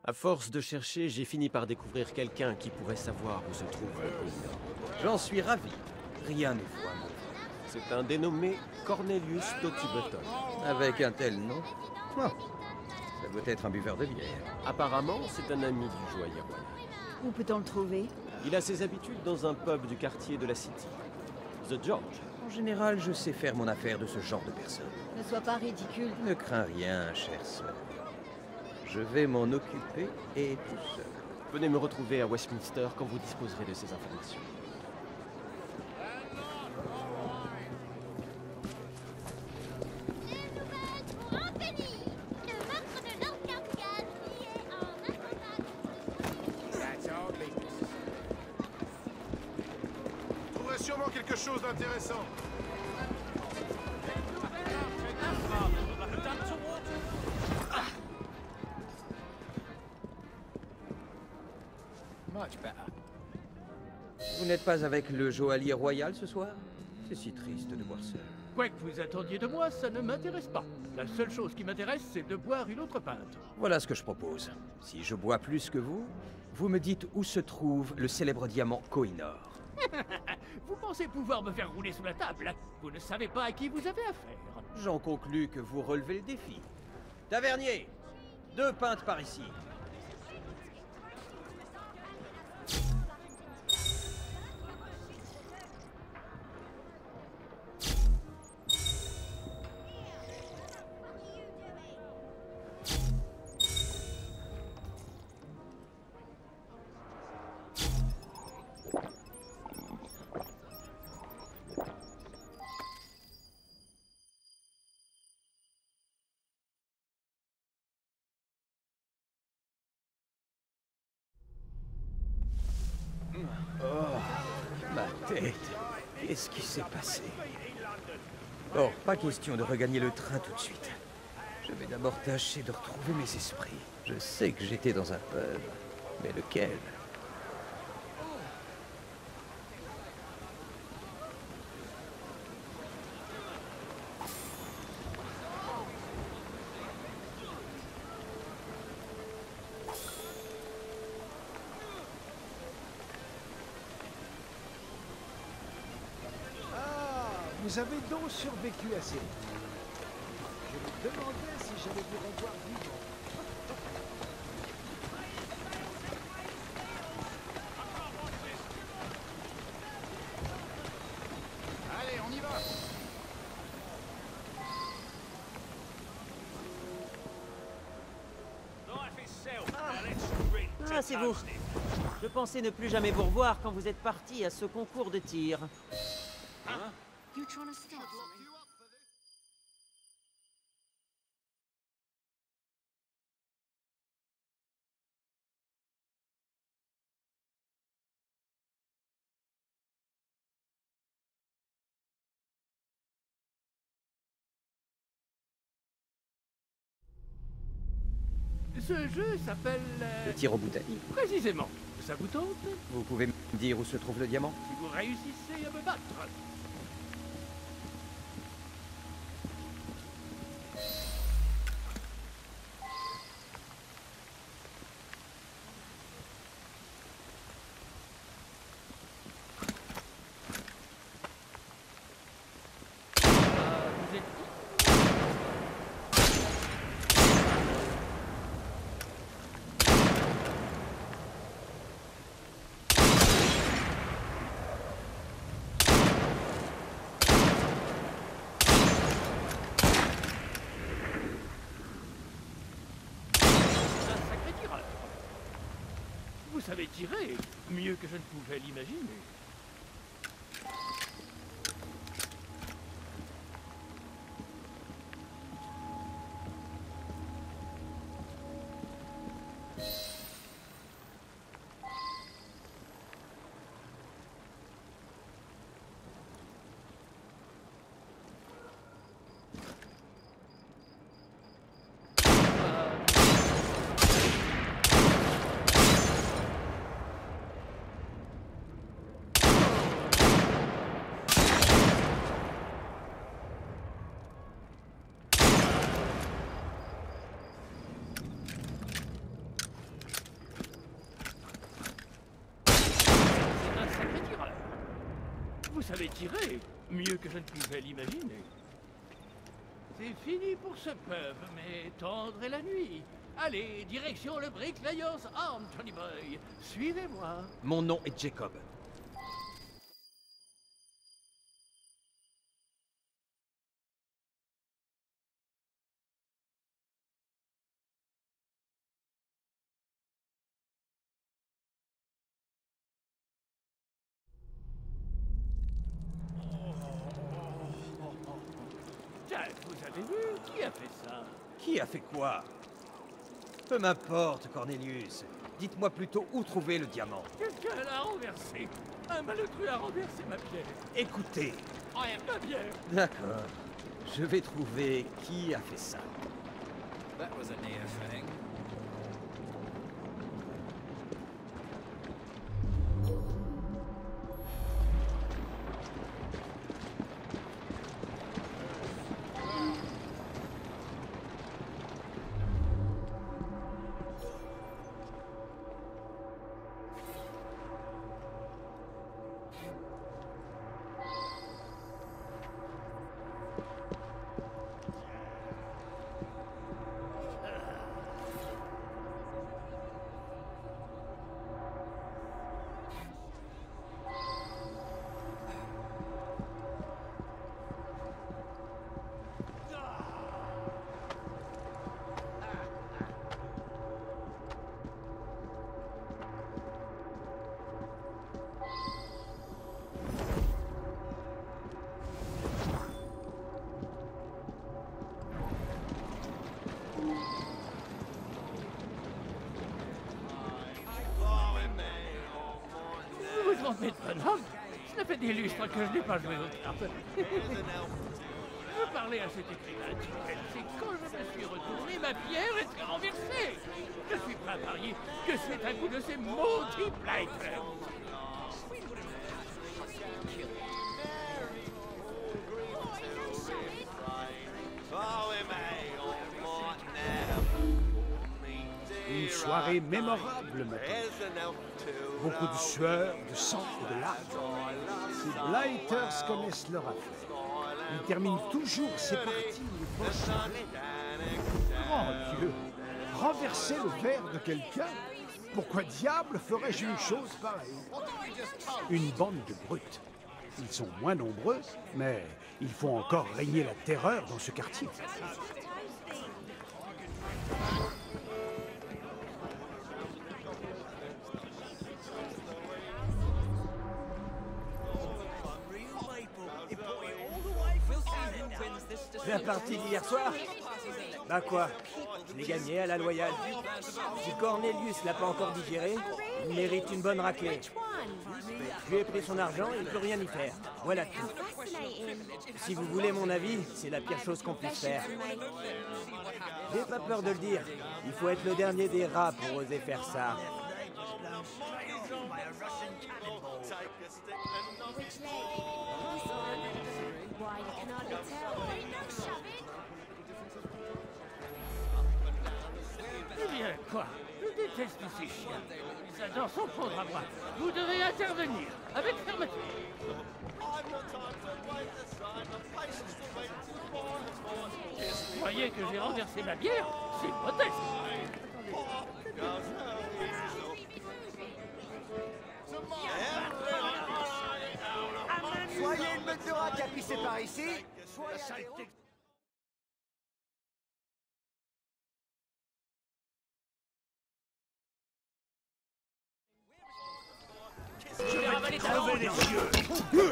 À force de chercher, j'ai fini par découvrir quelqu'un qui pourrait savoir où se trouve le Coïnor. J'en suis ravi. Rien n'est fou. C'est un dénommé Cornelius Totibotton. Avec un tel nom, oh, ça doit être un buveur de bière. Apparemment, c'est un ami du joaillier royal. Où peut-on le trouver? Il a ses habitudes dans un pub du quartier de la City. The George. En général, je sais faire mon affaire de ce genre de personne. Ne sois pas ridicule. Ne crains rien, chère sœur. Je vais m'en occuper et tout seul. Venez me retrouver à Westminster quand vous disposerez de ces informations. Je trouverai sûrement quelque chose d'intéressant. Vous n'êtes pas avec le joaillier royal ce soir? C'est si triste de voir ça. Quoi que vous attendiez de moi, ça ne m'intéresse pas. La seule chose qui m'intéresse, c'est de boire une autre pinte. Voilà ce que je propose. Si je bois plus que vous, vous me dites où se trouve le célèbre diamant Koh-i-Noor. Vous pensez pouvoir me faire rouler sous la table? Vous ne savez pas à qui vous avez affaire. J'en conclus que vous relevez le défi. Tavernier, 2 pintes par ici. Ma tête. Qu'est-ce qui s'est passé? Oh, pas question de regagner le train tout de suite. Je vais d'abord tâcher de retrouver mes esprits. Je sais que j'étais dans un pub, mais lequel? Vous avez donc survécu à ces... Je me demandais si j'allais vous revoir vivant. Allez, on y va. Ah, c'est vous. Je pensais ne plus jamais vous revoir quand vous êtes parti à ce concours de tir. You trying to stop? Ce jeu s'appelle... Le tir aux bouteilles. Précisément. Ça vous tente? Vous pouvez me dire où se trouve le diamant? Si vous réussissez à me battre. Vous êtes qui? Un sacré tireur. Vous savez tirer mieux que je ne pouvais l'imaginer. avez tiré mieux que je ne pouvais l'imaginer. C'est fini pour ce pub, mais tendre est la nuit. Allez, direction le Bricklayers Arm, Johnny Boy. Suivez-moi. Mon nom est Jacob. Jack, vous avez vu? Qui a fait ça? Qui a fait quoi? Peu m'importe, Cornelius. Dites-moi plutôt où trouver le diamant. Quelqu'un l'a renversé. Un malotru a renversé ma pierre. Écoutez. Ma bière. D'accord. Je vais trouver qui a fait ça. That was a near thing. Vous vous trompez de bonhomme? Cela fait des lustres que je n'ai pas joué aux cartes. Je parlais à cet écrivain duquel c'est quand je me suis retourné, ma pierre était renversée. Je suis prêt à parier que c'est un coup de ces maudits blighters. Une soirée mémorable, maintenant. Beaucoup de sueur, de sang et de larmes. Ces blighters connaissent leur affaire. Ils terminent toujours ces parties les poches pleines. Grand Dieu! Renverser le verre de quelqu'un? Pourquoi diable ferais-je une chose pareille? Une bande de brutes. Ils sont moins nombreux, mais il faut encore régner la terreur dans ce quartier. La partie d'hier soir? Bah quoi? Je l'ai gagné à la loyale. Si Cornelius l'a pas encore digéré, il mérite une bonne raclée. Je lui ai pris son argent, il peut rien y faire. Voilà tout. Si vous voulez mon avis, c'est la pire chose qu'on puisse faire. J'ai pas peur de le dire. Il faut être le dernier des rats pour oser faire ça. Eh bien, quoi? Je déteste ces chiens. Ils adorent s'en prendre à moi. Vous devez intervenir, avec fermeté. Vous croyez que j'ai renversé ma bière? C'est grotesque. Soyez une meute de rats qui a pissé par ici. Je vais ravaler ta langue. Les yeux.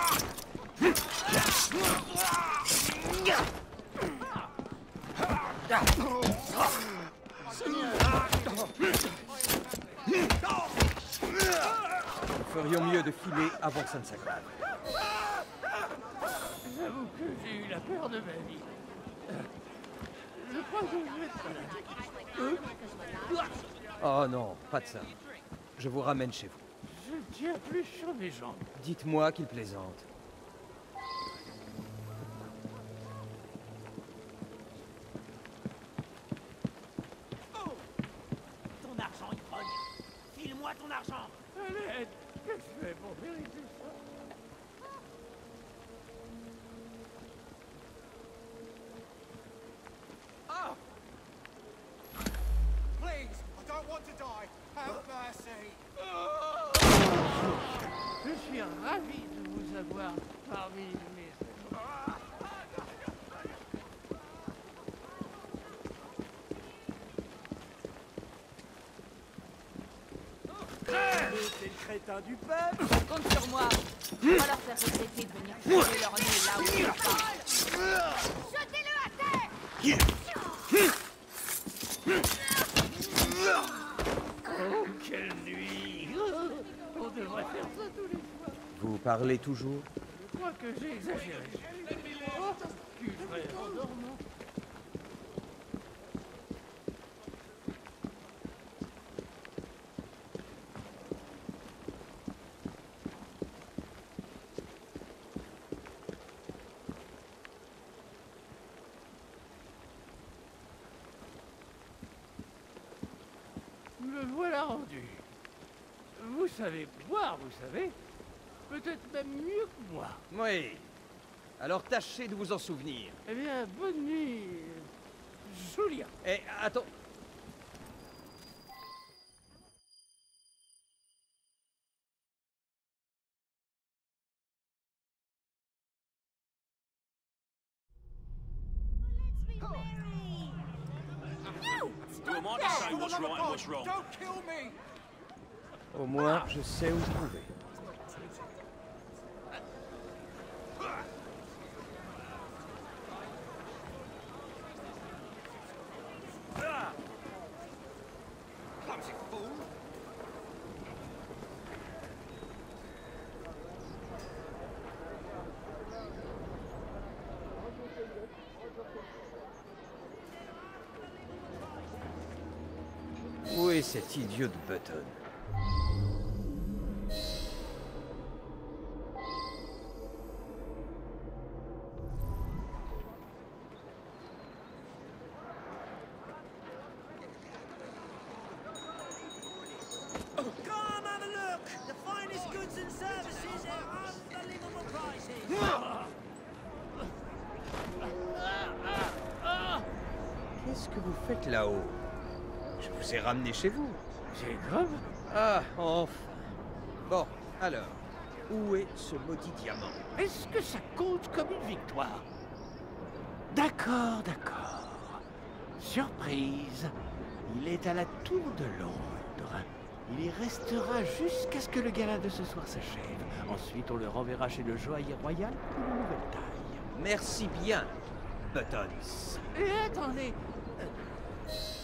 Nous ferions mieux de filer avant que ça ne s'aggrave. J'avoue que j'ai eu la peur de ma vie. Je crois que je vais te... Oh non, pas de ça. Je vous ramène chez vous. Je ne tiens plus sur mes jambes. Dites-moi qu'il plaisante. Ton argent, ivrogne. File-moi ton argent. À l'aide, que je fais pour mériter ça? crétins du peuple. Compte sur moi. On va leur faire regretter de venir poser leur nez là où ils sont. Jetez-le à terre. Oh, quelle nuit! On devrait faire ça tous les soirs. Vous parlez toujours? Je crois que j'ai exagéré. Oh, tu ferais en dormant. Me voilà rendu. Vous savez boire, vous savez. Peut-être même mieux que moi. Oui. Alors tâchez de vous en souvenir. Eh bien, bonne nuit, Julia. Eh, attends. Au moins, je sais où trouver. Où est cet idiot de Button? Come have a look. The finest goods and services at unbelievable prices. Qu'est-ce que vous faites là-haut? Je vous ai ramené chez vous. C'est grave. Ah, enfin. Bon, alors, où est ce maudit diamant? Est-ce que ça compte comme une victoire? D'accord, d'accord. Surprise. Il est à la tour de Londres. Il y restera jusqu'à ce que le gala de ce soir s'achève. Ensuite, on le renverra chez le joaillier royal pour une nouvelle taille. Merci bien, Buttons. Et attendez.